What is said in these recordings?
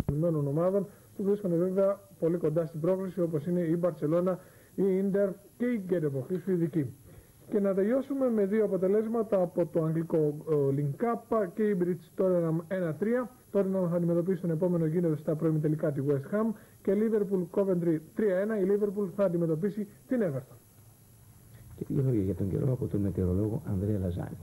των ομάδων που βρίσκονται βέβαια πολύ κοντά στην πρόκληση, όπως είναι η Μπαρτσελώνα, η Ίντερ και η Γκέτεμπορκ, η Σουηδική. Και να τελειώσουμε με δύο αποτελέσματα από το αγγλικό Link Cup και η Bridge Tottenham 1-3. Tottenham θα αντιμετωπίσει τον επόμενο γύρο στα προημιτελικά τη West Ham και Liverpool Coventry 3-1. Η Liverpool θα αντιμετωπίσει την Everton. Και δύο λόγια για τον καιρό από τον μετεωρολόγο Ανδρέα Λαζάνη.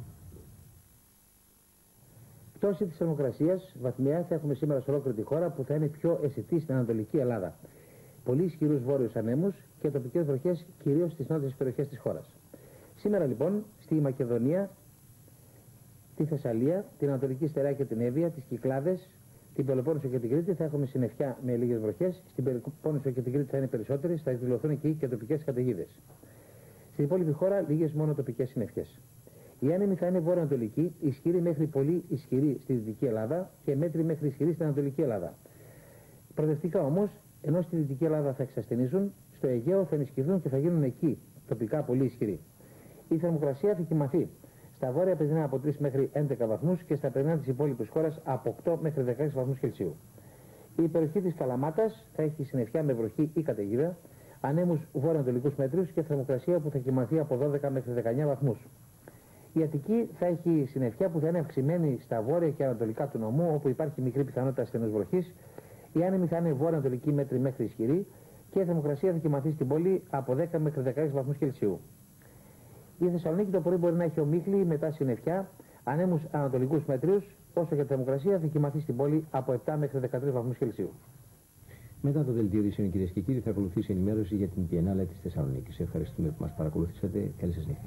Πτώση της θερμοκρασίας βαθμιαία θα έχουμε σήμερα σε ολόκληρη τη χώρα, που θα είναι πιο αισθητή στην Ανατολική Ελλάδα. Πολύ ισχυρούς βόρειους ανέμους και τοπικές βροχές κυρίως στις νότιες περιοχές της χώρας. Σήμερα λοιπόν στη Μακεδονία, τη Θεσσαλία, την Ανατολική Στερεά και την Εύβοια, τις Κυκλάδες, την Πελοπόννησο και την Κρήτη θα έχουμε συννεφιά με λίγες βροχές. Στην Πελοπόννησο και την Κρήτη θα είναι περισσότερες, θα εκδηλωθούν εκεί και τοπικές καταιγίδες. Στην υπόλοιπη χώρα λίγες μόνο τοπικές συννεφιές. Η άνεμη θα είναι βόρειο-ανατολική, ισχυρή μέχρι πολύ ισχυρή στη Δυτική Ελλάδα και μέτρη μέχρι ισχυρή στην Ανατολική Ελλάδα. Προοδευτικά όμως, ενώ στη Δυτική Ελλάδα θα εξασθενήσουν, στο Αιγαίο θα ενισχυθούν και θα γίνουν εκεί τοπικά πολύ ισχυροί. Η θερμοκρασία θα κυμαθεί. Στα βόρεια περνά από 3 μέχρι 11 βαθμούς και στα περνά της υπόλοιπης χώρας από 8 μέχρι 16 βαθμούς Κελσίου. Η περιοχή της Καλαμάτας θα έχει συννεφιά με βροχή ή καταιγίδα, ανέμους βόρειο-ανατολικούς μέτριους και θερμοκρασία που θα κυμαθεί από 12 μέχρι 19 βαθμούς. Η Αττική θα έχει συννεφιά που θα είναι αυξημένη στα βόρεια και ανατολικά του νομού, όπου υπάρχει μικρή πιθανότητα στενούς βροχής. Η άνεμη θα είναι βόρειο-ανατολική μέτρη μέχρι ισχυρή και η θερμοκρασία θα κυμαθεί στην πόλη από 10 μέχρι 16 βαθμούς Κελσίου. Η Θεσσαλονίκη το πρωί μπορεί να έχει ομίχλη μετά συννεφιά, ανέμους ανατολικούς μέτριους, όσο και η θερμοκρασία θα κυμαθεί στην πόλη από 7 μέχρι 13 βαθμούς Κελσίου. Μετά το δελτίο ειδήσεων, κυρίες και κύριοι, θα ακολουθήσει ενημέρωση για την Biennale της Θεσσαλονίκης. Ευχαριστούμε που μας παρακολουθήσατε. Καλή σας νύχτα.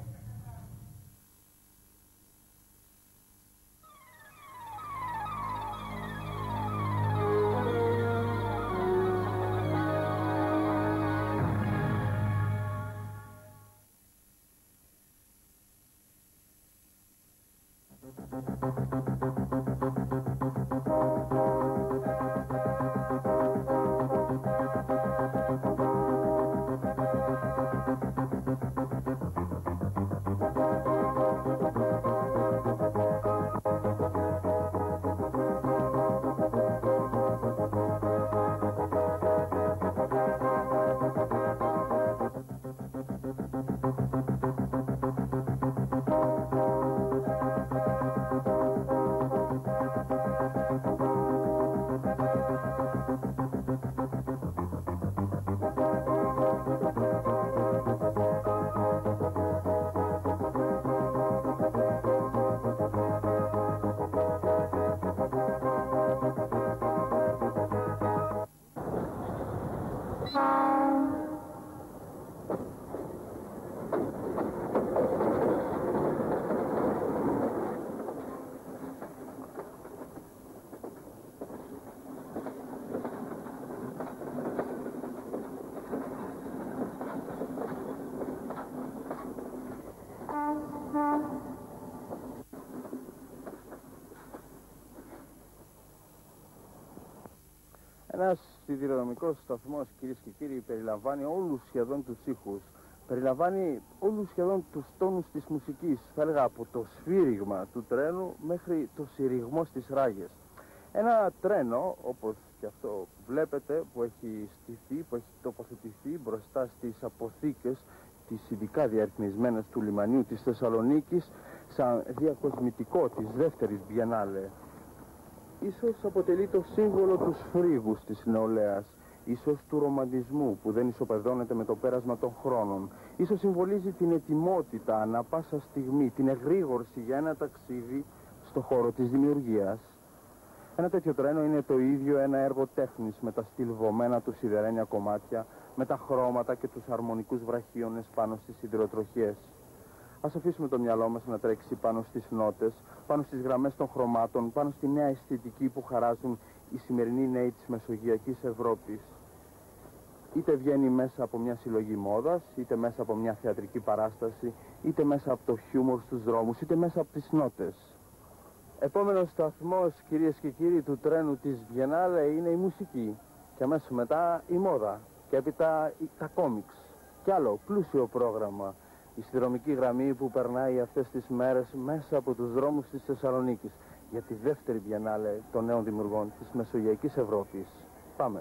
Ένας σιδηροδρομικός σταθμός, κυρίες και κύριοι, περιλαμβάνει όλους σχεδόν τους ήχους. Περιλαμβάνει όλους σχεδόν τους τόνους της μουσικής, θα έλεγα από το σφύριγμα του τρένου μέχρι το συρριγμό στις ράγες. Ένα τρένο, όπως και αυτό που βλέπετε, που έχει στηθεί, που έχει τοποθετηθεί μπροστά στις αποθήκες, τις ειδικά διαρρυθμισμένες του λιμανιού της Θεσσαλονίκης, σαν διακοσμητικό της δεύτερης Biennale. Ίσως αποτελεί το σύμβολο του σφρίγους της νεολαίας, ίσως του ρομαντισμού που δεν ισοπεδώνεται με το πέρασμα των χρόνων, ίσως συμβολίζει την ετοιμότητα ανά πάσα στιγμή, την εγρήγορση για ένα ταξίδι στο χώρο της δημιουργίας. Ένα τέτοιο τρένο είναι το ίδιο ένα έργο τέχνης με τα στυλβωμένα του σιδερένια κομμάτια, με τα χρώματα και τους αρμονικούς βραχίονες πάνω στις σιδηροτροχιές. Ας αφήσουμε το μυαλό μας να τρέξει πάνω στις νότες, πάνω στις γραμμές των χρωμάτων, πάνω στη νέα αισθητική που χαράζουν οι σημερινοί νέοι της Μεσογειακής Ευρώπης. Είτε βγαίνει μέσα από μια συλλογή μόδας, είτε μέσα από μια θεατρική παράσταση, είτε μέσα από το χιούμορ στους δρόμους, είτε μέσα από τις νότες. Επόμενος σταθμός, κυρίες και κύριοι, του τρένου της Biennale είναι η μουσική. Και αμέσως μετά η μόδα. Και έπειτα τα κόμιξ. Κι άλλο πλούσιο πρόγραμμα. Η σιδηροδρομική γραμμή που περνάει αυτές τις μέρες μέσα από τους δρόμους της Θεσσαλονίκης. για τη δεύτερη Βιενάλε των νέων δημιουργών της Μεσογειακής Ευρώπης. Πάμε.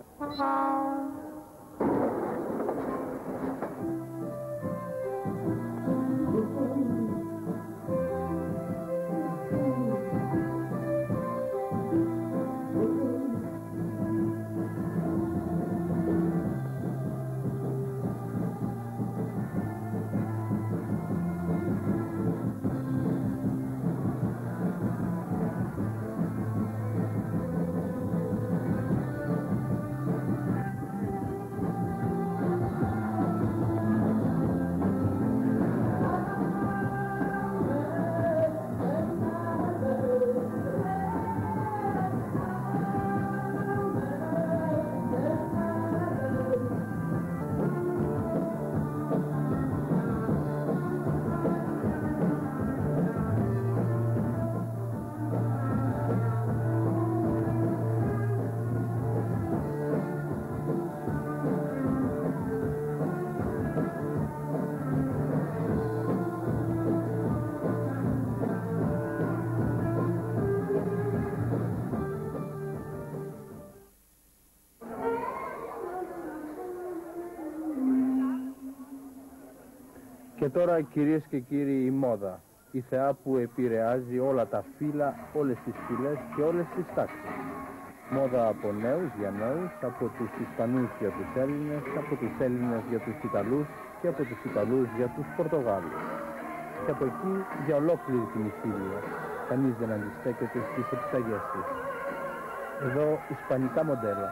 Και τώρα, κυρίες και κύριοι, η μόδα. Η θεά που επηρεάζει όλα τα φύλλα, όλες τις φυλές και όλες τις τάξεις. Μόδα από νέους για νέους, από τους Ισπανούς για τους Έλληνες, από τους Έλληνες για τους Ιταλούς και από τους Ιταλούς για τους Πορτογάλους. Και από εκεί για ολόκληρη την Ιφίλιο. Κανείς δεν αντιστέκεται στις επιταγές της. Εδώ ισπανικά μοντέλα.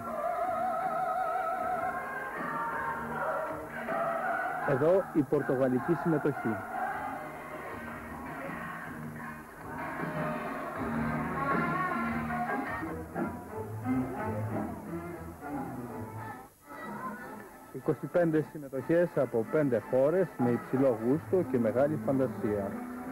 Εδώ η πορτογαλική συμμετοχή. ...25 συμμετοχές από 5 χώρες με υψηλό γούστο και μεγάλη φαντασία.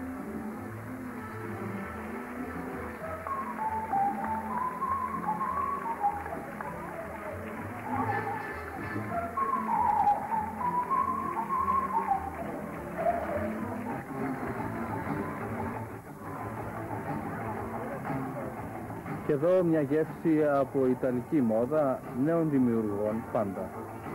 Και εδώ μια γεύση από ιταλική μόδα νέων δημιουργών πάντα.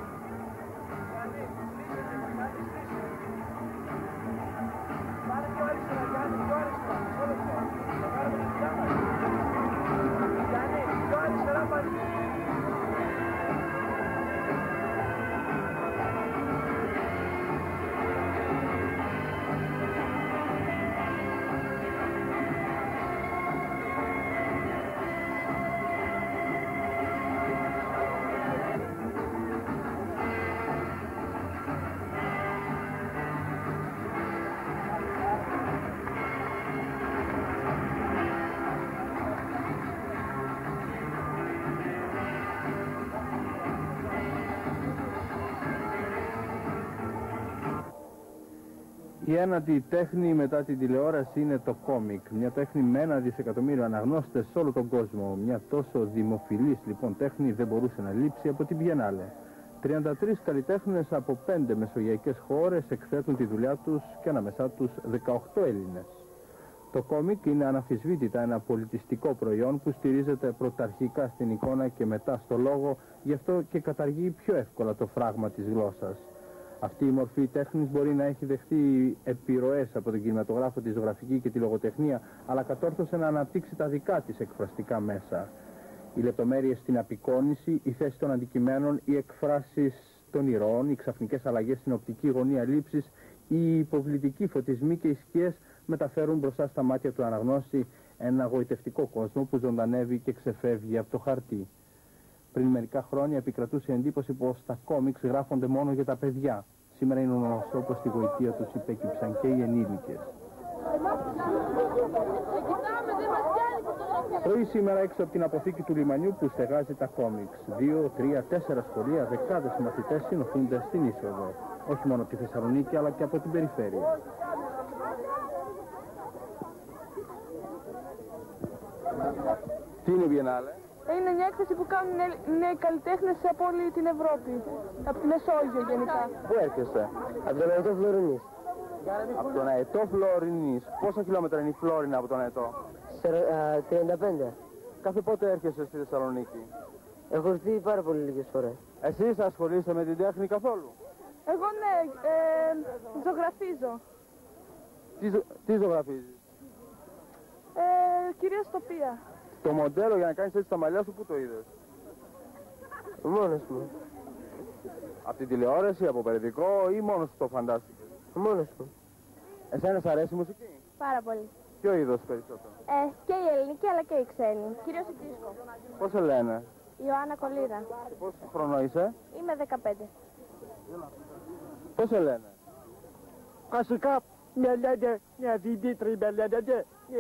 Η ένατη τέχνη μετά την τηλεόραση είναι το κόμικ. Μια τέχνη με 1 δισεκατομμύριο αναγνώστες σε όλο τον κόσμο. Μια τόσο δημοφιλής λοιπόν τέχνη δεν μπορούσε να λείψει από την Βιενάλε. 33 καλλιτέχνες από 5 μεσογειακές χώρες εκθέτουν τη δουλειά τους και ανάμεσά τους 18 Έλληνες. Το κόμικ είναι αναμφισβήτητα ένα πολιτιστικό προϊόν που στηρίζεται πρωταρχικά στην εικόνα και μετά στο λόγο, γι' αυτό και καταργεί πιο εύκολα το φράγμα της γλώσσας. Αυτή η μορφή τέχνης μπορεί να έχει δεχτεί επιρροές από τον κινηματογράφο, τη ζωγραφική και τη λογοτεχνία, αλλά κατόρθωσε να αναπτύξει τα δικά της εκφραστικά μέσα. Οι λεπτομέρειες στην απεικόνηση, η θέση των αντικειμένων, οι εκφράσεις των ηρώων, οι ξαφνικές αλλαγές στην οπτική γωνία λήψης, οι υποβλητικοί φωτισμοί και οι σκιές μεταφέρουν μπροστά στα μάτια του αναγνώστη ένα γοητευτικό κόσμο που ζωντανεύει και ξεφεύγει από το χαρτί. Πριν μερικά χρόνια επικρατούσε εντύπωση πως τα κόμιξ γράφονται μόνο για τα παιδιά. Σήμερα είναι γνωστό πως στη γοητεία τους υπέκυψαν και οι ενήλικες. Πρωί σήμερα έξω από την αποθήκη του λιμανιού που στεγάζει τα κόμιξ. 2, 3, 4 σχολεία, δεκάδες μαθητές συνοχούνται στην είσοδο. Όχι μόνο από τη Θεσσαλονίκη αλλά και από την περιφέρεια. Τι είναι η Βιενάλε? Είναι μια έκθεση που κάνουν νέοι καλλιτέχνες από όλη την Ευρώπη. Από τη Μεσόγειο γενικά. Πού έρχεστε? Από τον Αετό Φλωρινής. Από τον Αετό Φλωρινής. Πόσα χιλιόμετρα είναι η Φλόρινα από τον Αετό? 35. Κάθε πότε έρχεσαι στη Θεσσαλονίκη? Έχω έρθει πάρα πολύ λίγες φορές. Εσείς ασχολείστε με την τέχνη καθόλου? Εγώ ναι, ζωγραφίζω. Τι ζωγραφίζεις? Κυρίως τοπία. Το μοντέλο για να κάνεις έτσι τα μαλλιά σου, πού το είδες? Μόνος μου. Από την τηλεόραση, από περιοδικό ή μόνος σου το φαντάστηκες? Μόνος μου. Εσένα σ' αρέσει η μουσική? Πάρα πολύ. Ποιο είδος περισσότερο? Και η ελληνική αλλά και η ξένη. Κυρίως η δίσκο. Πώς σε λένε? Ιωάννα Κολίδα. Πόσο χρόνο είσαι? Είμαι 15. Πώς σε λένε? Βασικά, με λένε μια διδύτρη, με λένε ναι.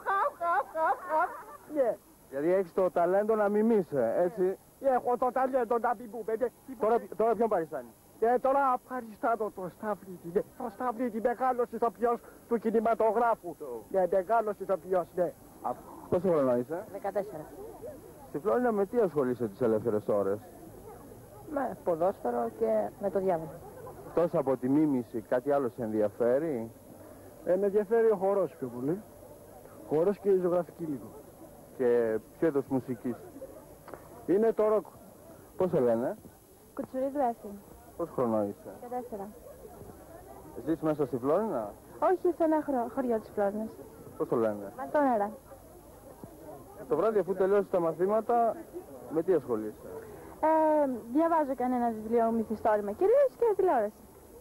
Ναι. Γιατί έχεις το ταλέντο να μιμείσαι, έτσι. Έχω το ταλέντο να μην πούμε, ναι. Τώρα ποιον παριστάνει? Τώρα παριστάνω το Σταυρίτη, ναι. Το Σταυρίτη, μεγάλος ηθοποιός του κινηματογράφου. Ναι, μεγάλος ηθοποιός, ναι. Πόσο χρόνο είσαι? 14. Στη Φλόρινα με τι ασχολείσαι τις ελεύθερες ώρες? Με ποδόσφαιρο και με το διάβολο. Τόσο από τη μίμηση, κάτι άλλο σε ενδιαφέρει? Με ενδιαφέρει ο χορός πιο πολύ. Χορός και η ζωγραφική λίγο. Και ποιο είδος μουσικής? Είναι το ροκ. Πώς σε λένε? Κουτσουρίδου Εύη. Πόσο χρόνο είσαι? 14. Ζεις μέσα στη Φλόρινα? Όχι, σε ένα χωριό της Φλόρινας. Πώς το λένε? Μαλτόνερα. Το βράδυ αφού τελειώσεις τα μαθήματα, με τι ασχολείσαι? Διαβάζω κανένα βιβλίο μυθιστόρημα κυρίως και τηλεόραση.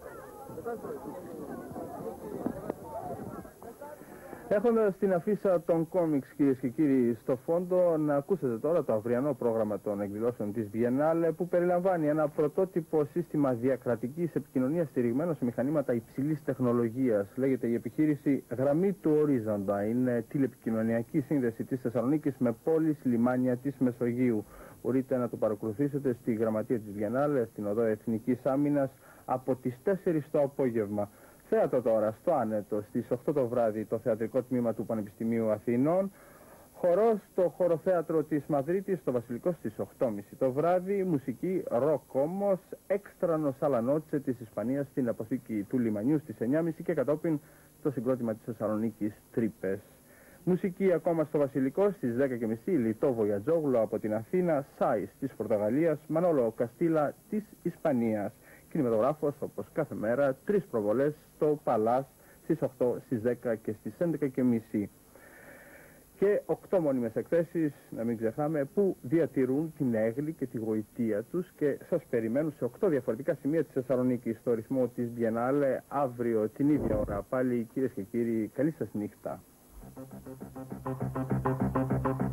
Έχοντας την αφίσα των κόμιξ, κυρίες και κύριοι, στο φόντο, να ακούσετε τώρα το αυριανό πρόγραμμα των εκδηλώσεων της Biennale, που περιλαμβάνει ένα πρωτότυπο σύστημα διακρατικής επικοινωνίας στηριγμένο σε μηχανήματα υψηλής τεχνολογίας. Λέγεται η επιχείρηση Γραμμή του Ορίζοντα. Είναι τηλεπικοινωνιακή σύνδεση της Θεσσαλονίκης με πόλεις, λιμάνια της Μεσογείου. Μπορείτε να το παρακολουθήσετε στη γραμματεία της Biennale, στην οδό Εθνικής Άμυνας, από τις 4 το απόγευμα. Θέατρο τώρα, στο Άνετο, στις 8 το βράδυ, το θεατρικό τμήμα του Πανεπιστημίου Αθηνών. Χορός στο χωροθέατρο της Μαδρίτης, στο Βασιλικό, στις 8.30 το βράδυ. Μουσική ροκ όμως, έξτρανο σαλανότσε της Ισπανίας, στην αποθήκη του Λιμανιού στις 9.30 και κατόπιν το συγκρότημα της Θεσσαλονίκης Τρύπες. Μουσική ακόμα στο Βασιλικό στις 10.30, Λιτό Βοιατζόγλου από την Αθήνα, Σάις της Πορτογαλίας, Μανόλο Καστίλα της Ισπανίας. Κινηματογράφος όπως κάθε μέρα, 3 προβολές στο Παλάς στις 8, στις 10 και στις 11.30. Και 8 μόνιμες εκθέσεις, να μην ξεχνάμε, που διατηρούν την έγκλη και τη γοητεία τους και σας περιμένουν σε 8 διαφορετικά σημεία της Θεσσαλονίκης στο ρυθμό της Biennale αύριο την ίδια ώρα. Πάλι κυρίες και κύριοι, καλή σας νύχτα.